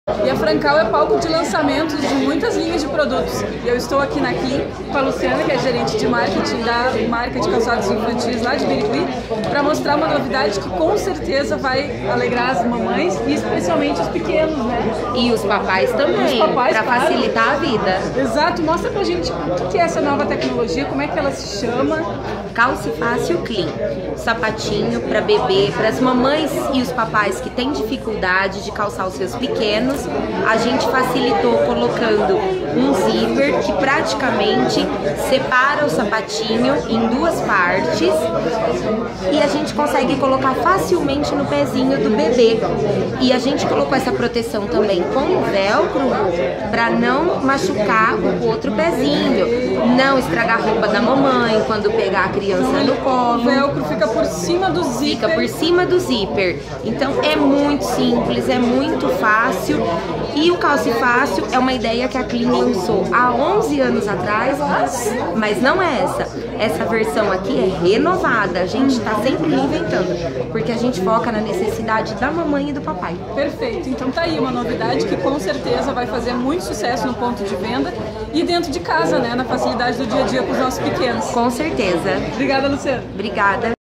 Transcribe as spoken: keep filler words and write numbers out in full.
E a Francal é palco de lançamentos de muitas linhas de produtos. E eu estou aqui na Clean com a Luciana, que é gerente de marketing da marca de calçados infantis lá de Birigui, para mostrar uma novidade que com certeza vai alegrar as mamães e especialmente os pequenos, né? E os papais também, para facilitar a vida. Exato. Mostra pra gente o que é essa nova tecnologia, como é que ela se chama. Calcifácil Clean, sapatinho para bebê, para as mamães e os papais que têm dificuldade de calçar os seus pequenos. A gente facilitou colocando um zíper que praticamente separa o sapatinho em duas partes e a gente consegue colocar facilmente no pezinho do bebê. E a gente colocou essa proteção também com o velcro para não machucar o outro pezinho, não estragar a roupa da mamãe quando pegar a criança no colo. O velcro fica por cima do zíper. Fica por cima do zíper. Então é muito simples, é muito fácil. E o Calcifácil é uma ideia que a Clean lançou há onze anos atrás, mas não é essa. Essa versão aqui é renovada, a gente está sempre reinventando, porque a gente foca na necessidade da mamãe e do papai. Perfeito, então tá aí uma novidade que com certeza vai fazer muito sucesso no ponto de venda e dentro de casa, né, na facilidade do dia a dia com os nossos pequenos. Com certeza. Obrigada, Luciana. Obrigada.